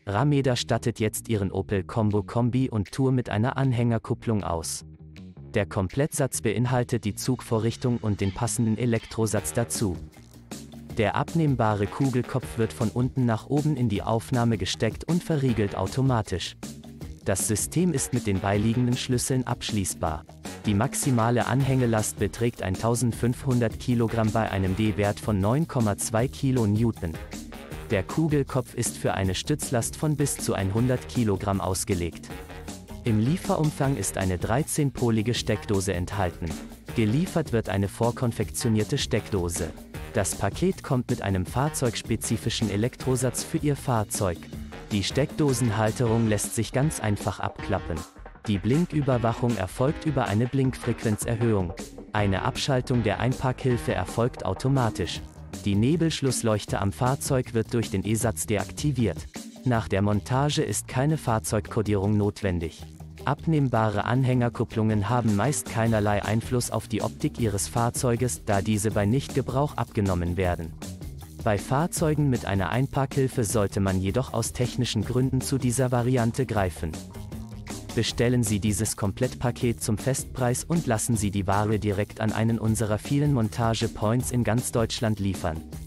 Rameda stattet jetzt ihren Opel Combo Kombi und Tour mit einer Anhängerkupplung aus. Der Komplettsatz beinhaltet die Zugvorrichtung und den passenden Elektrosatz dazu. Der abnehmbare Kugelkopf wird von unten nach oben in die Aufnahme gesteckt und verriegelt automatisch. Das System ist mit den beiliegenden Schlüsseln abschließbar. Die maximale Anhängelast beträgt 1500 Kilogramm bei einem D-Wert von 9,2 kN. Der Kugelkopf ist für eine Stützlast von bis zu 100 Kilogramm ausgelegt. Im Lieferumfang ist eine 13-polige Steckdose enthalten. Geliefert wird eine vorkonfektionierte Steckdose. Das Paket kommt mit einem fahrzeugspezifischen Elektrosatz für Ihr Fahrzeug. Die Steckdosenhalterung lässt sich ganz einfach abklappen. Die Blinküberwachung erfolgt über eine Blinkfrequenzerhöhung. Eine Abschaltung der Einparkhilfe erfolgt automatisch. Die Nebelschlussleuchte am Fahrzeug wird durch den E-Satz deaktiviert. Nach der Montage ist keine Fahrzeugkodierung notwendig. Abnehmbare Anhängerkupplungen haben meist keinerlei Einfluss auf die Optik Ihres Fahrzeuges, da diese bei Nichtgebrauch abgenommen werden. Bei Fahrzeugen mit einer Einparkhilfe sollte man jedoch aus technischen Gründen zu dieser Variante greifen. Bestellen Sie dieses Komplettpaket zum Festpreis und lassen Sie die Ware direkt an einen unserer vielen Montage-Points in ganz Deutschland liefern.